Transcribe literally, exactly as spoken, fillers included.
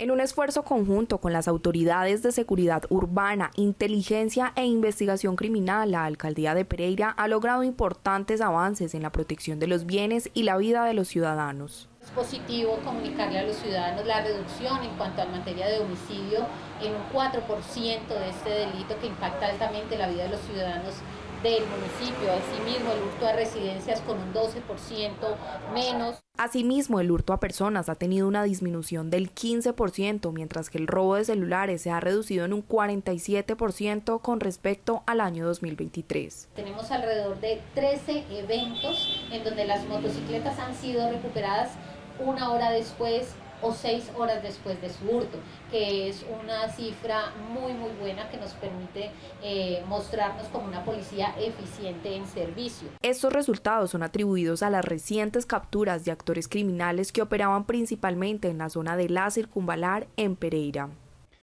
En un esfuerzo conjunto con las autoridades de seguridad urbana, inteligencia e investigación criminal, la alcaldía de Pereira ha logrado importantes avances en la protección de los bienes y la vida de los ciudadanos. Es positivo comunicarle a los ciudadanos la reducción en cuanto a la materia de homicidio en un cuatro por ciento de este delito que impacta altamente la vida de los ciudadanos del municipio. Asimismo, el hurto a residencias con un doce por ciento menos. Asimismo, el hurto a personas ha tenido una disminución del quince por ciento, mientras que el robo de celulares se ha reducido en un cuarenta y siete por ciento con respecto al año dos mil veintitrés. Tenemos alrededor de trece eventos en donde las motocicletas han sido recuperadas una hora después o seis horas después de su hurto, que es una cifra muy muy buena que nos permite eh, mostrarnos como una policía eficiente en servicio. Estos resultados son atribuidos a las recientes capturas de actores criminales que operaban principalmente en la zona de la Circunvalar en Pereira.